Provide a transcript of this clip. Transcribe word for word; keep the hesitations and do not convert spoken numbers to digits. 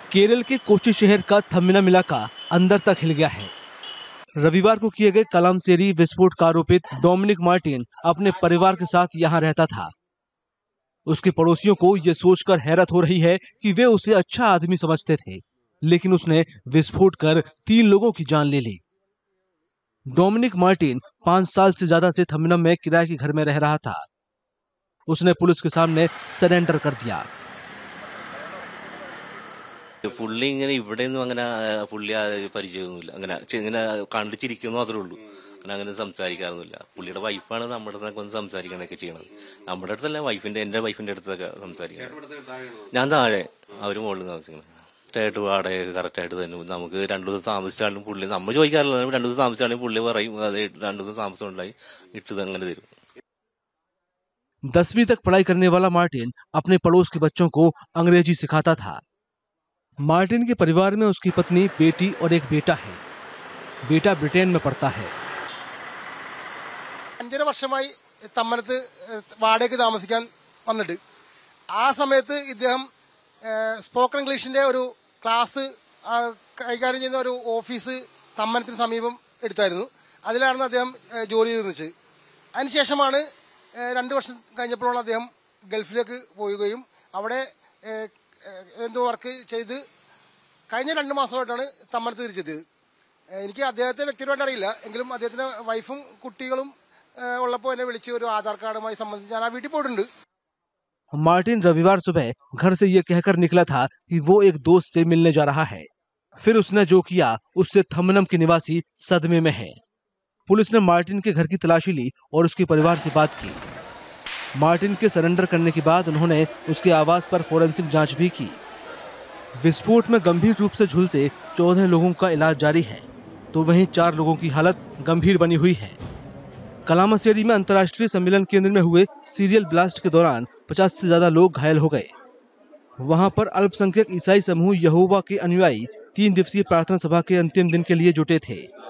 केरल के कोच्चि शहर का थम्मिनम इलाका अंदर तक हिल गया है। रविवार को किए गए कलामसेरी विस्फोट का आरोपित डोमिनिक मार्टिन अपने परिवार के साथ यहां रहता था। उसके पड़ोसियों को यह सोचकर हैरत हो रही है कि वे उसे अच्छा आदमी समझते थे, लेकिन उसने विस्फोट कर तीन लोगों की जान ले ली। डोमिनिक मार्टिन पांच साल से ज्यादा से थम्मिनम में किराए के घर में रह रहा था। उसने पुलिस के सामने सरेंडर कर दिया। പുള്ളി ഇങ്ങനെ ഇവിടെ ഒന്നും അങ്ങനെ പുള്ളി പരിചയമൊന്നുമില്ല, അങ്ങനെ ഇങ്ങനെ കണ്ടിച്ചിരിക്കുന്നു മാത്രമേ ഉള്ളൂ. അങ്ങനെ അങ്ങനെ സംസാരിക്കാറൊന്നുമില്ല. പുള്ളിയുടെ വൈഫാണ് നമ്മുടെ അടുത്തൊക്കെ ഒന്ന് സംസാരിക്കണൊക്കെ ചെയ്യണത്. നമ്മുടെ അടുത്തല്ല, വൈഫിന്റെ എന്റെ വൈഫിന്റെ അടുത്തൊക്കെ സംസാരിക്കണം. ഞാൻ താഴെ, അവര് മുകളിൽ താമസിക്കണം. കറക്റ്റായിട്ട് വാടകയൊക്കെ കറക്റ്റായിട്ട് തന്നെ. നമുക്ക് രണ്ടു ദിവസം താമസിച്ചാലും പുള്ളി, നമ്മൾ ചോദിക്കാറില്ല, രണ്ടു ദിവസം താമസിച്ചാലും പുള്ളി പറയും അത് രണ്ടു ദിവസം താമസം ഉണ്ടായി ഇട്ടത് അങ്ങനെ തരും. दसवीं तक पढ़ाई करने वाला मार्टिन अपने पड़ोस के बच्चों को अंग्रेजी सिखाता था। मार्टिन के परिवार में उसकी पत्नी, बेटी और एक बेटा है। बेटा ब्रिटेन में पढ़ता है। അഞ്ചര വർഷമായി തമ്മനത്ത് വാടകയ്ക്ക് താമസിക്കാൻ വന്നിട്ട് ആ സമയത്ത് ഇദ്ദേഹം സ്പോക്കൺ ഇംഗ്ലീഷിന്റെ ഒരു ക്ലാസ് കൈകാര്യം ചെയ്യുന്ന ഒരു ഓഫീസ് തമ്മനത്തിന് സമീപം എടുത്തായിരുന്നു. അതിലാണ് അദ്ദേഹം ജോലി ചെയ്തിരുന്നത്. അതിനുശേഷമാണ് രണ്ടു വർഷം കഴിഞ്ഞപ്പോഴാണ് അദ്ദേഹം ഗൾഫിലേക്ക് പോവുകയും അവിടെ എന്തോ വർക്ക് ചെയ്ത് കഴിഞ്ഞ രണ്ട് മാസമായിട്ടാണ് തമ്മനത്ത് തിരിച്ചെത്തിയത്. എനിക്ക് അദ്ദേഹത്തെ വ്യക്തിപരമായിട്ട് അറിയില്ല, എങ്കിലും അദ്ദേഹത്തിന്റെ വൈഫും കുട്ടികളും ഉള്ളപ്പോൾ എന്നെ വിളിച്ച് ഒരു ആധാർ കാർഡുമായി സംബന്ധിച്ച് ഞാൻ ആ വീട്ടിൽ പോയിട്ടുണ്ട്. मार्टिन रविवार सुबह घर से यह कहकर निकला था कि वो एक दोस्त से मिलने जा रहा है। फिर उसने जो किया उससे थम्मिनम के निवासी सदमे में है। पुलिस ने मार्टिन के घर की तलाशी ली और उसके परिवार से बात की। मार्टिन के सरेंडर करने के बाद उन्होंने उसके आवास पर फोरेंसिक जांच भी की। विस्फोट में गंभीर रूप से झुलसे चौदह लोगों का इलाज जारी है, तो वहीं चार लोगों की हालत गंभीर बनी हुई है। कलामसेरी में अंतर्राष्ट्रीय सम्मेलन केंद्र में हुए सीरियल ब्लास्ट के दौरान पचास से ज्यादा लोग घायल हो गए। वहां पर अल्पसंख्यक ईसाई समूह यहोवा के अनुयायी तीन दिवसीय प्रार्थना सभा के अंतिम दिन के लिए जुटे थे।